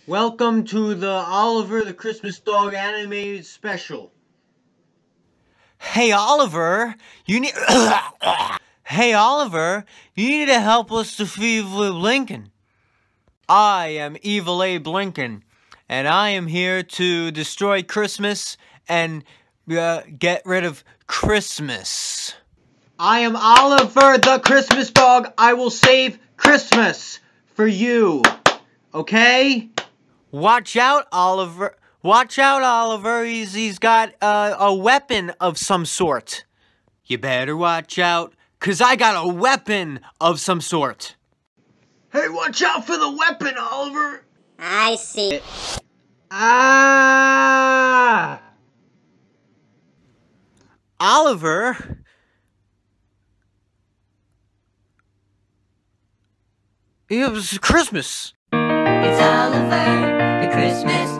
Welcome to the Oliver the Christmas Dog animated special. Hey Oliver, you need Hey Oliver, you need to help us defeat Evil Lincoln. I am Evil Abe Lincoln, and I am here to destroy Christmas and get rid of Christmas. I am Oliver the Christmas Dog. I will save Christmas for you. Okay? Watch out, Oliver. Watch out, Oliver. He's got a weapon of some sort. You better watch out, 'cause I got a weapon of some sort. Hey, watch out for the weapon, Oliver. I see. Ah! Oliver? It was Christmas. It's Oliver, the Christmas